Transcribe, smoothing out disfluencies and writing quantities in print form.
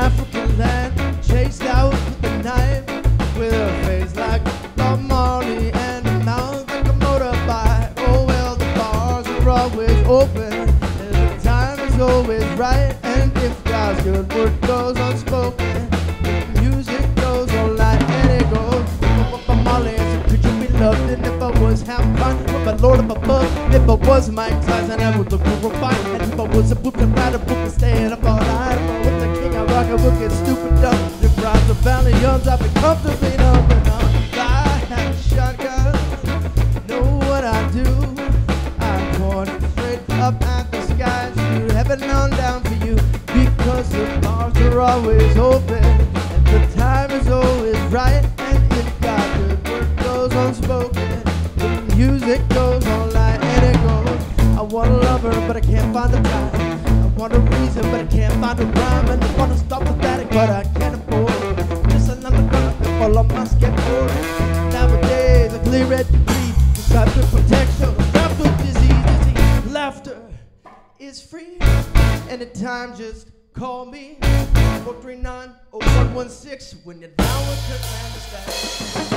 African land, chased out with a knife, with a face like Bob Marley and a mouth like a motorbike. Oh well, the bars are always open, and the time is always right. And if God's good word goes unspoken, the music goes all night, and it goes. Bob Marley is a creature we loved, and if I was half fun, with my Lord up above, if I was Mike Tyson, I would look for a fight. And if I was a book and write a book and stay up all night, if I was the king, I rock a book and stupid dumb. If rides the valley young, I'd be comfortably numb. And I have a shotgun, know what I do. I point it straight up at the sky, shoot heaven on down for you, because the bars are always open, and the time is always right. And if God's good word goes unspoken, the music goes all night, and it goes. I want a lover, but I can't find the time. I want a reason, but I can't find a rhyme. And I want to stop the static, but I can't afford it. Just another color to fall on my skateboard. Nowadays, I clear it to breathe. It's time to protection, stop with disease. Laughter is free. Anytime, just call me. 439-0116 when you're down with Kurt Landis.